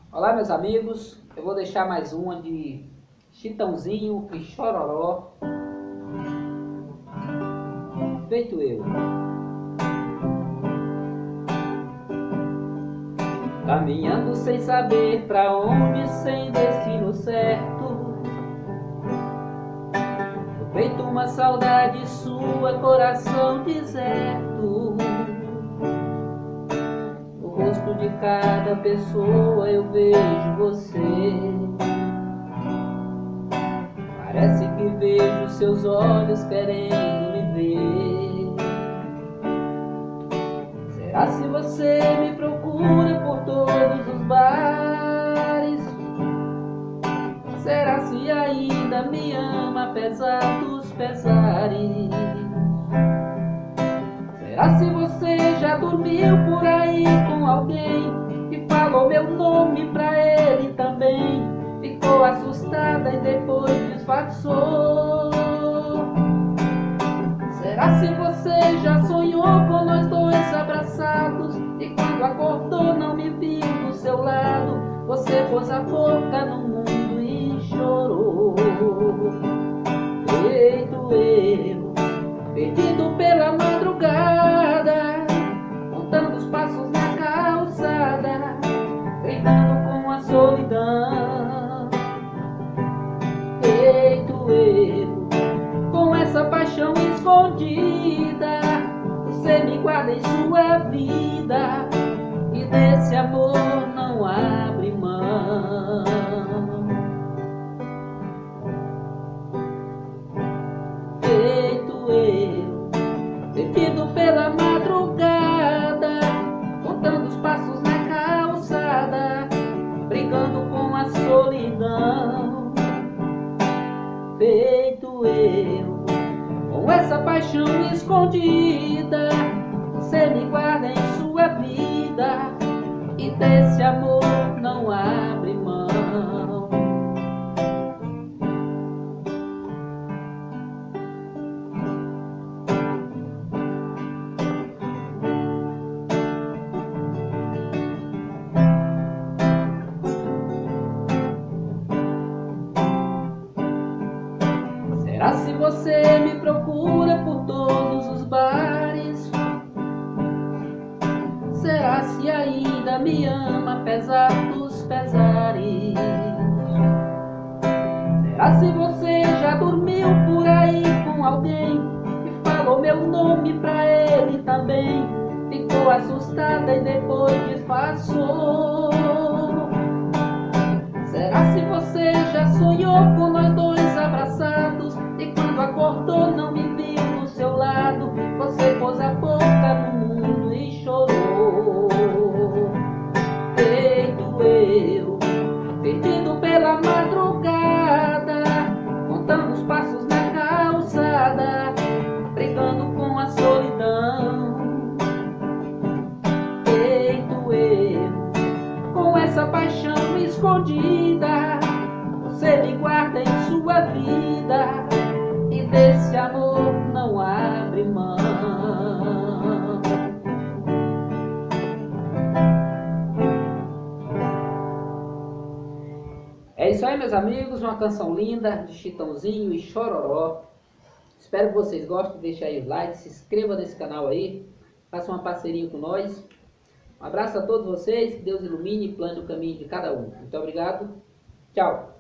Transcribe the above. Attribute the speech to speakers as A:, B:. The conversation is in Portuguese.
A: Olá, meus amigos, eu vou deixar mais uma de Chitãozinho e Chororó, feito eu. Caminhando sem saber pra onde, sem destino certo, no peito uma saudade sua, coração deserto. No rosto de cada pessoa eu vejo você. Parece que vejo seus olhos querendo me ver. Será se você me procura por todos os bares? Será se ainda me ama apesar dos pesares? Será se você já dormiu por aí com alguém que falou meu nome pra ele também? Ficou assustada e depois disfarçou. Será se você já sonhou com nós dois abraçados e quando acordou não me viu do seu lado? Você pôs a boca no mundo e chorou. Feito eu, perdido pela madrugada, contando os passos na calçada, brigando com a solidão. Feito eu, com essa paixão escondida, você me guarda em sua vida e desse amor não abre mão. Feito eu, perdido pela madrugada, contando os passos na calçada, brigando com a solidão. Feito eu, com essa paixão escondida, você me guarda em sua vida e desse amor não abre mão. Será se você me procura por todos os bares? Será se ainda me ama apesar dos pesares? Será se você já dormiu por aí com alguém que falou meu nome pra ele também? Ficou assustada e depois disfarçou. Será se você já sonhou com nós dois abraçados e quando acordou não me viu do seu lado? Você pôs a boca no mundo e chorou. Feito eu, perdido pela madrugada, contando os passos na calçada, brigando com a solidão. Feito eu, com essa paixão escondida, você me guarda em sua vida e desse amor não abre mão. É isso aí, meus amigos, uma canção linda de Chitãozinho e Chororó. Espero que vocês gostem, deixe aí o like, se inscreva nesse canal aí, faça uma parceria com nós. Um abraço a todos vocês, que Deus ilumine e plane o caminho de cada um. Muito obrigado, tchau!